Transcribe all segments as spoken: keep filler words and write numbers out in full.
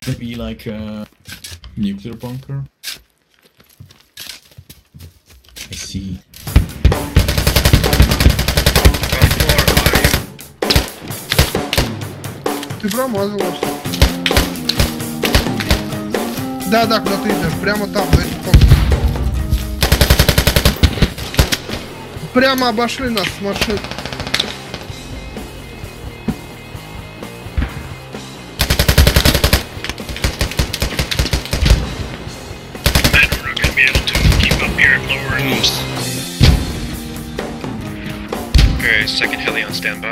Maybe like a nuclear bunker. I see. Ты промазывался. Да, да, куда ты идешь? Прямо там, в этих комнатах. Прямо обошли нас с машины. Okay, second heli on standby.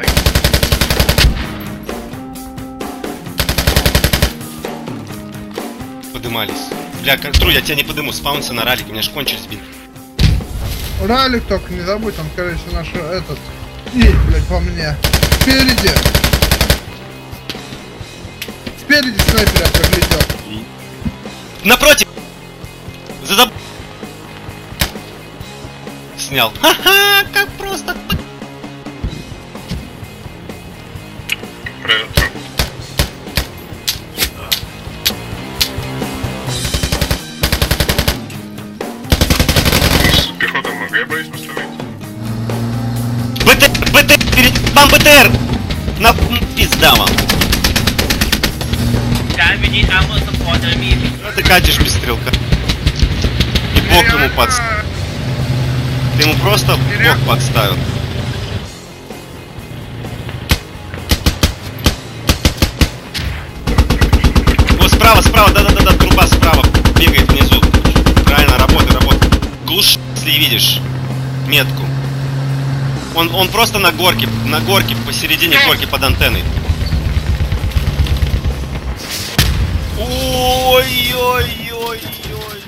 Подымались. Бля, как тру, я тебя не подыму, спаунся на ралике, у меня ж кончились бинты. Ралик только не забудь, там, короче, наш этот... Едь, блядь, по мне. Спереди. Спереди снайпер я проглядел. Напротив! Задоб... Снял. Ха-ха, как просто. Правильно. Пехота много, я боюсь поставить. БТР, БТР, перед... Вам БТР! На... Пизда вам. А ты катишь без стрелка. И бок ему подставил. Ты ему просто бок подставил. Вот справа, справа, да-да-да, труба справа бегает внизу. Правильно, работай, работай. Глуши, если видишь метку. Он, он просто на горке, на горке, посередине горки под антенной. Ой-ой-ой-ой-ой.